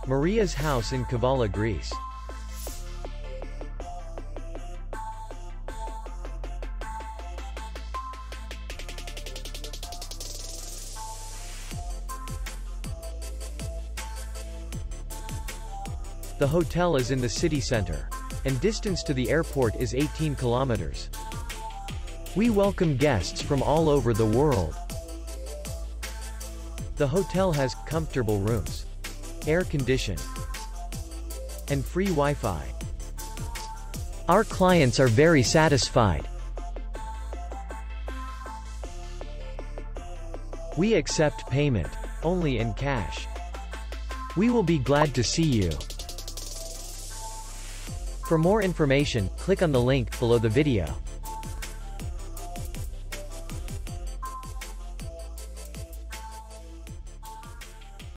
Maria's house in Kavala, Greece. The hotel is in the city center, and distance to the airport is 18 kilometers. We welcome guests from all over the world. The hotel has comfortable rooms, air condition, and free Wi-Fi. Our clients are very satisfied. We accept payment only in cash. We will be glad to see you. For more information, click on the link below the video.